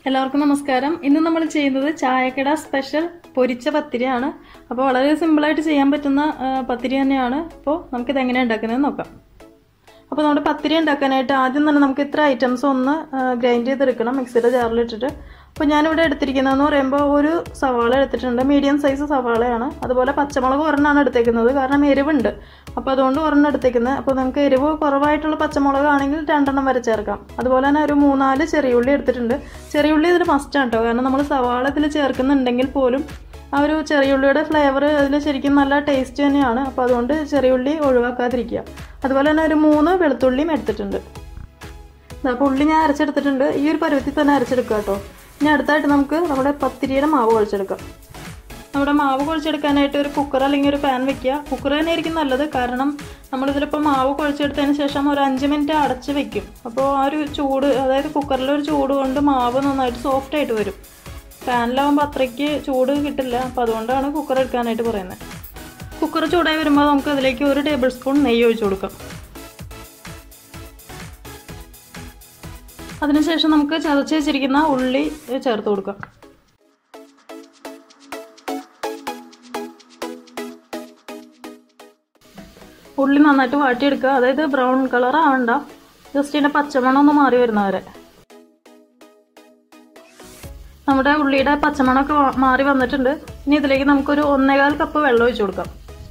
എല്ലാവർക്കും നമസ്കാരം. ഇന്ന് നമ്മൾ ചെയ്യുന്നത് ചായക്കട സ്പെഷ്യൽ പൊരിച്ച പത്തിരിയാണ്. അപ്പോൾ വളരെ സിമ്പിളായിട്ട് ചെയ്യാൻ പറ്റുന്ന പത്തിരി തന്നെയാണ്. അപ്പോൾ നമുക്കിത് എങ്ങനെയാണ് ഉണ്ടാക്കുന്നതെന്ന് നോക്കാം. അപ്പോൾ നമ്മുടെ പത്തിരി ഉണ്ടാക്കാനായിട്ട് ആദ്യം തന്നെ നമുക്ക് ഇത്ര ഐറ്റംസ് ഒന്ന് ഗ്രൈൻഡ് ചെയ്തെടുക്കണം മിക്സിയുടെ ജാറിലിട്ടിട്ട്. അപ്പോൾ ഞാനിവിടെ എടുത്തിരിക്കുന്നതെന്ന് പറയുമ്പോൾ ഒരു സവാള എടുത്തിട്ടുണ്ട്, മീഡിയം സൈസ് സവാളയാണ്. അതുപോലെ പച്ചമുളക് ഒരെണ്ണമാണ് എടുത്തേക്കുന്നത്, കാരണം എരിവുണ്ട്. അപ്പോൾ അതുകൊണ്ട് ഒരെണ്ണം എടുത്തേക്കുന്നത്. അപ്പോൾ നമുക്ക് എരിവ് കുറവായിട്ടുള്ള പച്ചമുളക് ആണെങ്കിൽ 2 എണ്ണം വരെ ചേർക്കാം. അതുപോലെ തന്നെ ഒരു 3-4 ചെറിയുള്ളി എടുത്തിട്ടുണ്ട്. ചെറിയുള്ളി ഇതിൽ മസ്റ്റാണ് കേട്ടോ, കാരണം നമ്മൾ സവാള ഇതിൽ ചേർക്കുന്നുണ്ടെങ്കിൽ പോലും ആ ഒരു ചെറിയുള്ളിയുടെ ഫ്ലേവർ അതിൽ ശരിക്കും നല്ല ടേസ്റ്റ് തന്നെയാണ്. അപ്പോൾ അതുകൊണ്ട് ചെറിയുള്ളി ഒഴിവാക്കാതിരിക്കുക. അതുപോലെ തന്നെ ഒരു 3 വെളുത്തുള്ളിയും എടുത്തിട്ടുണ്ട്. അപ്പോൾ ഉള്ളി ഞാൻ അരച്ചെടുത്തിട്ടുണ്ട്. ഈ ഒരു പരുവത്തിൽ തന്നെ അരച്ചെടുക്കുക കേട്ടോ. ഇനി അടുത്തായിട്ട് നമുക്ക് നമ്മുടെ പത്തിരിയുടെ മാവ് കുഴച്ചെടുക്കാം. നമ്മുടെ മാവ് കുഴച്ചെടുക്കാനായിട്ട് ഒരു കുക്കർ അല്ലെങ്കിൽ ഒരു പാൻ വെക്കുക. കുക്കർ തന്നെ ആയിരിക്കും നല്ലത്, കാരണം നമ്മളിതിലിപ്പോൾ മാവ് കുഴച്ചെടുത്തതിന് ശേഷം ഒരു 5 മിനിറ്റ് അടച്ച് വെക്കും. അപ്പോൾ ആ ഒരു ചൂട്, അതായത് കുക്കറിലൊരു ചൂട് കൊണ്ട് മാവ് നന്നായിട്ട് സോഫ്റ്റ് ആയിട്ട് വരും. പാനിലാവുമ്പോൾ അത്രയ്ക്ക് ചൂട് കിട്ടില്ല. അപ്പോൾ അതുകൊണ്ടാണ് കുക്കർ എടുക്കാനായിട്ട് പറയുന്നത്. കുക്കർ ചൂടായി വരുമ്പോൾ നമുക്ക് അതിലേക്ക് 1 ടേബിൾ സ്പൂൺ നെയ്യ് ഒഴിച്ചു കൊടുക്കാം. അതിനുശേഷം നമുക്ക് ചതച്ച് വെച്ചിരിക്കുന്ന ഉള്ളി ചേർത്ത് കൊടുക്കാം. ഉള്ളി നന്നായിട്ട് വാട്ടിയെടുക്കുക. അതായത് ബ്രൗൺ കളർ ആവണ്ട, ജസ്റ്റ് ഇതിൻ്റെ പച്ചമണം ഒന്ന് മാറി വരുന്നവരെ. നമ്മുടെ ഉള്ളിയുടെ പച്ചമണമൊക്കെ മാറി വന്നിട്ടുണ്ട്. ഇനി ഇതിലേക്ക് നമുക്കൊരു 1.25 കപ്പ് വെള്ളം ഒഴിച്ചു കൊടുക്കാം.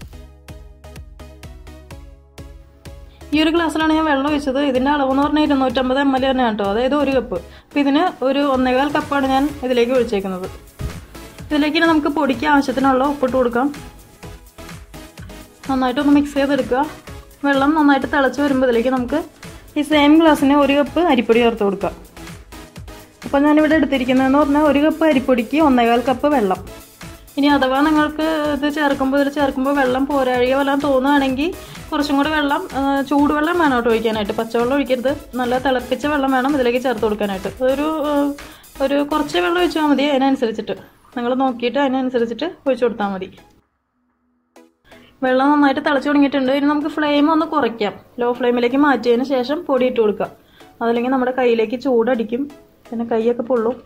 ഈ ഒരു ഗ്ലാസ്സിലാണ് ഞാൻ വെള്ളം ഒഴിച്ചത്. ഇതിൻ്റെ അളവെന്ന് പറഞ്ഞാൽ 250 ml തന്നെയാണ് കേട്ടോ, അതായത് 1 കപ്പ്. അപ്പോൾ ഇതിന് ഒരു 1.25 കപ്പാണ് ഞാൻ ഇതിലേക്ക് ഒഴിച്ചേക്കുന്നത്. ഇതിലേക്ക് നമുക്ക് പൊടിക്ക് ആവശ്യത്തിനുള്ള ഉപ്പിട്ട് കൊടുക്കാം. നന്നായിട്ടൊന്ന് മിക്സ് ചെയ്തെടുക്കുക. വെള്ളം നന്നായിട്ട് തിളച്ച് വരുമ്പോൾ ഇതിലേക്ക് നമുക്ക് ഈ സെയിം ഗ്ലാസ്സിന് 1 കപ്പ് അരിപ്പൊടി ചേർത്ത് കൊടുക്കാം. അപ്പോൾ ഞാനിവിടെ എടുത്തിരിക്കുന്നതെന്ന് പറഞ്ഞാൽ 1 കപ്പ് അരിപ്പൊടിക്ക് 1.25 കപ്പ് വെള്ളം. ഇനി അഥവാ നിങ്ങൾക്ക് ഇതിൽ ചേർക്കുമ്പോൾ വെള്ളം പോരാഴിക വല്ലതും തോന്നുകയാണെങ്കിൽ കുറച്ചും കൂടി വെള്ളം, ചൂടുവെള്ളം വേണം കേട്ടോ ഒഴിക്കാനായിട്ട്. പച്ചവെള്ളം ഒഴിക്കരുത്, നല്ല തിളപ്പിച്ച വെള്ളം വേണം ഇതിലേക്ക് ചേർത്ത് കൊടുക്കാനായിട്ട്. ഒരു കുറച്ച് വെള്ളം ഒഴിച്ചാൽ മതി. അതിനനുസരിച്ചിട്ട് നിങ്ങൾ നോക്കിയിട്ട് അതിനനുസരിച്ചിട്ട് ഒഴിച്ചു കൊടുത്താൽ മതി. വെള്ളം നന്നായിട്ട് തിളച്ച് തുടങ്ങിയിട്ടുണ്ട്. ഇനി നമുക്ക് ഫ്ലെയിം ഒന്ന് കുറയ്ക്കാം. ലോ ഫ്ലെയിമിലേക്ക് മാറ്റിയതിന് ശേഷം പൊടി ഇട്ട് കൊടുക്കാം. അതല്ലെങ്കിൽ നമ്മുടെ കയ്യിലേക്ക് ചൂടടിക്കും, പിന്നെ കൈയൊക്കെ പൊള്ളും.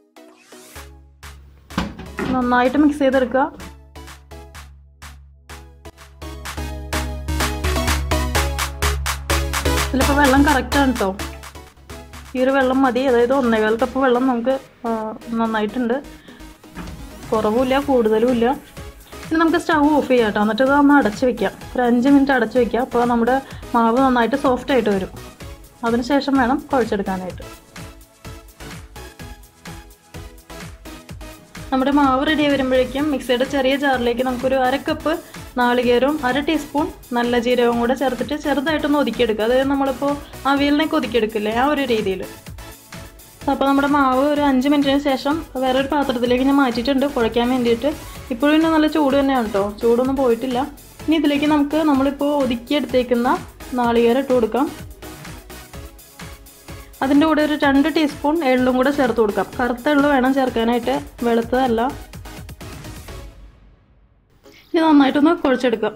നന്നായിട്ട് മിക്സ് ചെയ്തെടുക്കുക. ഇതിലിപ്പോൾ വെള്ളം കറക്റ്റാണ് കേട്ടോ. ഈ ഒരു വെള്ളം മതി, അതായത് 1.25 കപ്പ് വെള്ളം നമുക്ക് നന്നായിട്ടുണ്ട്. കുറവുമില്ല കൂടുതലുമില്ല. ഇനി നമുക്ക് സ്റ്റവ് ഓഫ് ചെയ്യാം കേട്ടോ. എന്നിട്ട് ഇത് ഒന്ന് അടച്ച് വെക്കാം. ഒരു 5 മിനിറ്റ് അടച്ച് വെക്കാം. അപ്പോൾ നമ്മുടെ മാവ് നന്നായിട്ട് സോഫ്റ്റ് ആയിട്ട് വരും. അതിനുശേഷം വേണം കുഴച്ചെടുക്കാനായിട്ട്. നമ്മുടെ മാവ് റെഡി വരുമ്പോഴേക്കും മിക്സിയുടെ ചെറിയ ജാറിലേക്ക് നമുക്കൊരു 1/2 കപ്പ് നാളികേരവും 1/2 ടീസ്പൂൺ നല്ല ജീരകവും കൂടെ ചേർത്തിട്ട് ചെറുതായിട്ടൊന്ന് ഒതുക്കിയെടുക്കുക. അതായത് നമ്മളിപ്പോൾ അവിയലിനൊക്കെ ഒതുക്കിയെടുക്കില്ലേ, ആ ഒരു രീതിയിൽ. അപ്പോൾ നമ്മുടെ മാവ് ഒരു 5 മിനിറ്റിന് ശേഷം വേറൊരു പാത്രത്തിലേക്ക് ഞാൻ മാറ്റിയിട്ടുണ്ട് കുഴയ്ക്കാൻ വേണ്ടിയിട്ട്. ഇപ്പോഴും ഇന്ന് നല്ല ചൂട് തന്നെയാണ് കേട്ടോ, ചൂടൊന്നും പോയിട്ടില്ല. ഇനി ഇതിലേക്ക് നമ്മളിപ്പോൾ ഒതുക്കിയെടുത്തേക്കുന്ന നാളികേരം ഇട്ട് കൊടുക്കാം. അതിൻ്റെ കൂടെ ഒരു 2 ടീസ്പൂൺ എള്ളും കൂടെ ചേർത്ത് കൊടുക്കാം. കറുത്ത എള്ള് വേണം ചേർക്കാനായിട്ട്, വെളുത്തതല്ല. ഇത് നന്നായിട്ടൊന്ന് കുഴച്ചെടുക്കാം.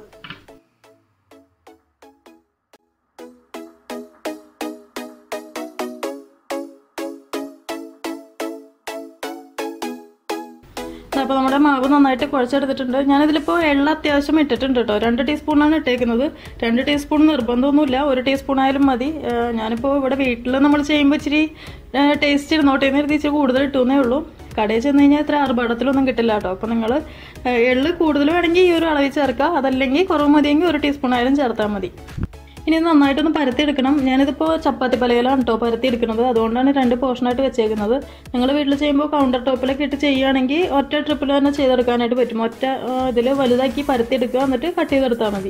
അപ്പോൾ നമ്മുടെ മാവ് നന്നായിട്ട് കുഴച്ചെടുത്തിട്ടുണ്ട്. ഞാനിതിലിപ്പോൾ എള്ള അത്യാവശ്യം ഇട്ടിട്ടുണ്ട് കേട്ടോ. 2 ടീസ്പൂണാണ് ഇട്ടേക്കുന്നത്. 2 ടീസ്പൂൺ നിർബന്ധമൊന്നുമില്ല, 1 ടീസ്പൂൺ ആയാലും മതി. ഞാനിപ്പോൾ ഇവിടെ വീട്ടിൽ നമ്മൾ ചെയ്യുമ്പോൾ ഇച്ചിരി ടേസ്റ്റ് ഇരുന്നോട്ടേ എന്ന് കരുതി ഇച്ചിരി കൂടുതൽ ഇട്ടുന്നേ ഉള്ളൂ. കടയിൽ ചെന്ന് കഴിഞ്ഞാൽ ഇത്ര ആർഭാടത്തിലൊന്നും കിട്ടില്ല കേട്ടോ. അപ്പോൾ നിങ്ങൾ എള്ള് കൂടുതൽ വേണമെങ്കിൽ ഈ ഒരു അളവിൽ ചേർക്കുക, അതല്ലെങ്കിൽ കുറവ് മതിയെങ്കിൽ 1 ടീസ്പൂൺ ആയാലും ചേർത്താൽ മതി. ഇനി നന്നായിട്ടൊന്ന് പരത്തിയെടുക്കണം. ഞാനിതിപ്പോൾ ചപ്പാത്തി പലകയിലാണ് കേട്ടോ പരത്തിയെടുക്കുന്നത്. അതുകൊണ്ടാണ് 2 പോർഷനായിട്ട് വെച്ചേക്കുന്നത്. നിങ്ങൾ വീട്ടിൽ ചെയ്യുമ്പോൾ കൗണ്ടർ ടോപ്പിലൊക്കെ ഇട്ട് ചെയ്യുകയാണെങ്കിൽ ഒറ്റ ട്രിപ്പിൽ തന്നെ ചെയ്തെടുക്കാനായിട്ട് പറ്റും. ഒറ്റ ഇതിൽ വലുതാക്കി പരത്തിയെടുക്കുക, എന്നിട്ട് കട്ട് ചെയ്തെടുത്താൽ മതി.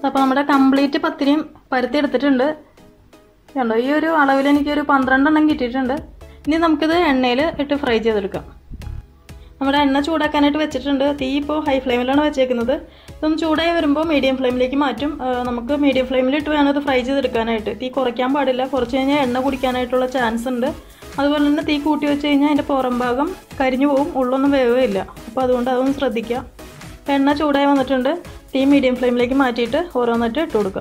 അപ്പോൾ നമ്മുടെ കംപ്ലീറ്റ് പത്തിരിയും പരത്തി എടുത്തിട്ടുണ്ട്. കണ്ടോ, ഈ ഒരു അളവിൽ എനിക്കൊരു 12 എണ്ണം കിട്ടിയിട്ടുണ്ട്. ഇനി നമുക്കിത് എണ്ണയിൽ ഇട്ട് ഫ്രൈ ചെയ്തെടുക്കാം. നമ്മുടെ എണ്ണ ചൂടാക്കാനായിട്ട് വെച്ചിട്ടുണ്ട്. തീ ഇപ്പോൾ ഹൈ ഫ്ലെയിമിലാണ് വെച്ചേക്കുന്നത്. ഇതൊന്ന് ചൂടായി വരുമ്പോൾ മീഡിയം ഫ്ലെയിമിലേക്ക് മാറ്റും. നമുക്ക് മീഡിയം ഫ്ലെയിമിലിട്ട് വേണം ഇത് ഫ്രൈ ചെയ്തെടുക്കാനായിട്ട്. തീ കുറയ്ക്കാൻ പാടില്ല, കുറച്ച് കഴിഞ്ഞാൽ എണ്ണ കുടിക്കാനായിട്ടുള്ള ചാൻസ് ഉണ്ട്. അതുപോലെ തന്നെ തീ കൂട്ടി വെച്ച് കഴിഞ്ഞാൽ അതിൻ്റെ പുറം ഭാഗം കരിഞ്ഞു പോകും, ഉള്ളൊന്നും വേവുകയില്ല. അപ്പോൾ അതുകൊണ്ട് അതൊന്ന് ശ്രദ്ധിക്കുക. എണ്ണ ചൂടായി വന്നിട്ടുണ്ട്. തീ മീഡിയം ഫ്ലെയിമിലേക്ക് മാറ്റിയിട്ട് ഓരോന്നിട്ട് ഇട്ട് കൊടുക്കാം.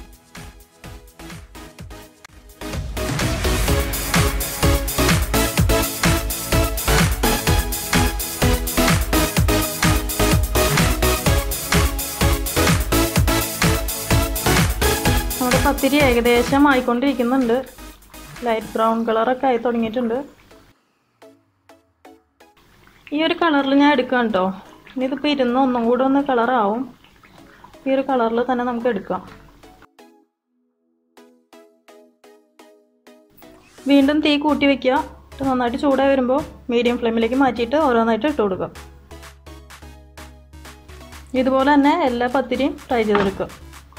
നമ്മുടെ പത്തിരി ഏകദേശം ആയിക്കൊണ്ടിരിക്കുന്നുണ്ട്. ലൈറ്റ് ബ്രൗൺ കളറൊക്കെ ആയി തുടങ്ങിയിട്ടുണ്ട്. ഈ ഒരു കളറിൽ ഞാൻ എടുക്കാം കേട്ടോ. ഇനി ഇതിപ്പോൾ ഇരുന്ന് ഒന്നും കൂടെ ഒന്ന് കളറാവും. ഈ ഒരു കളറിൽ തന്നെ നമുക്ക് എടുക്കാം. വീണ്ടും തീ കൂട്ടി വയ്ക്കുക. നന്നായിട്ട് ചൂടായി വരുമ്പോൾ മീഡിയം ഫ്ലെയിമിലേക്ക് മാറ്റിയിട്ട് ഓരോന്നായിട്ട് ഇട്ട് കൊടുക്കുക. ഇതുപോലെ തന്നെ എല്ലാ പത്തിരിയും ഫ്രൈ ചെയ്തെടുക്കുക.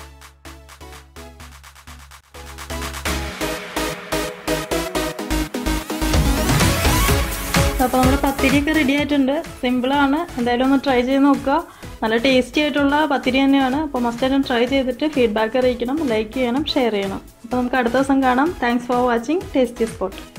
അപ്പോൾ നമ്മുടെ പത്തിരിയൊക്കെ റെഡി ആയിട്ടുണ്ട്. സിമ്പിളാണ്, എന്തായാലും ഒന്ന് ട്രൈ ചെയ്ത് നോക്കുക. നല്ല ടേസ്റ്റി ആയിട്ടുള്ള പത്തിരി തന്നെയാണ്. അപ്പോൾ മസ്റ്റായിട്ടും ട്രൈ ചെയ്തിട്ട് ഫീഡ്ബാക്ക് അറിയിക്കണം, ലൈക്ക് ചെയ്യണം, ഷെയർ ചെയ്യണം. അപ്പോൾ നമുക്ക് അടുത്ത ദിവസം കാണാം. Thanks for watching tasty spot.